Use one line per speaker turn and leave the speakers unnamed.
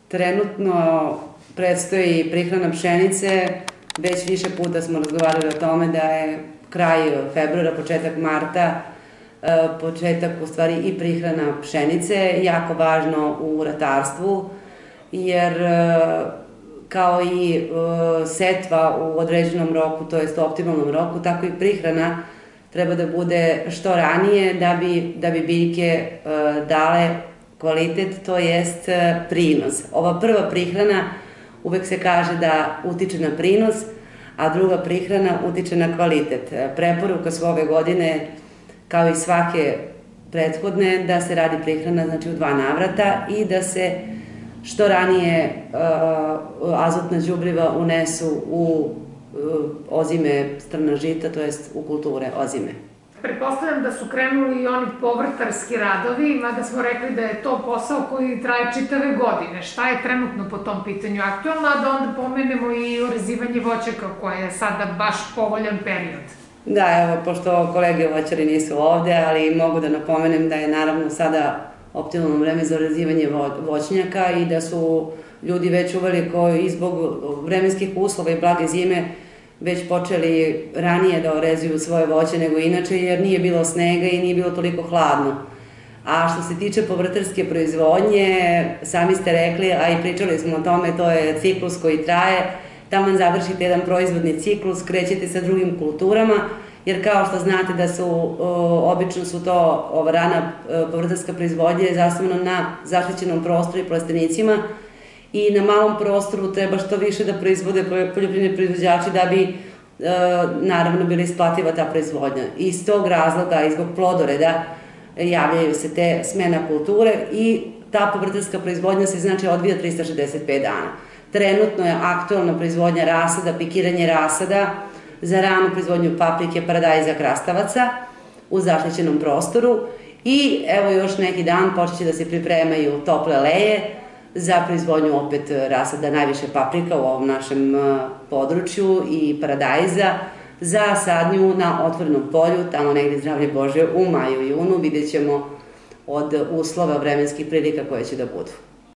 Trenutno predstoji prihrana pšenice. Već više puta smo razgovarali o tome da je kraj februara, početak marta, početak u stvari i prihrana pšenice, jako važno u ratarstvu, jer kao i setva u određenom roku, to jest u optimalnom roku, tako i prihrana treba da bude što ranije da bi biljke dale kvalitet, to jest prinos. Ova prva prihrana uvek se kaže da utiče na prinos, a druga prihrana utiče na kvalitet. Preporuka su ove godine, kao i svake prethodne, da se radi prihrana znači u 2 navrata i da se što ranije azotna đubriva unesu u ozime strna žita, to jest u kulture ozime.
Pretpostavljam da su krenuli i oni povrtarski radovi, mada smo rekli da je to posao koji traje čitave godine. Šta je trenutno po tom pitanju aktualno, a da onda pomenemo i orezivanje voćaka koje je sada baš povoljan period?
Da, evo, pošto kolege voćari nisu ovde, ali mogu da napomenem da je naravno sada optimalno vreme za orezivanje voćnjaka i da su ljudi već uveliko i zbog vremenskih uslova i blage zime već počeli ranije da orezuju svoje voće nego inače, jer nije bilo snega i nije bilo toliko hladno. A što se tiče povrtarske proizvodnje, sami ste rekli, a i pričali smo o tome, to je ciklus koji traje. Taman završite jedan proizvodni ciklus, krećete sa drugim kulturama, jer kao što znate da su, obično su to rana povrtarska proizvodnja je zasnovana na zaštićenom prostoru i plastenicima, i na malom prostoru treba što više da proizvode poljoprivredni proizvođači da bi naravno bila isplativa ta proizvodnja. Iz tog razloga i zbog plodoreda javljaju se te smena kulture i ta povrtarska proizvodnja se znači odvija 365 dana. Trenutno je aktualna proizvodnja rasada, pikiranje rasada za ranu proizvodnju paprike, paradajza, krastavaca u zaštićenom prostoru i evo još neki dan počeće da se pripremaju tople leje za proizvodnju opet rasada, najviše paprika u ovom našem području i paradajza, za sadnju na otvorenom polju, tamo negde zdravlje Bože u maju i junu, vidjet ćemo od uslova vremenskih prilika koje će da budu.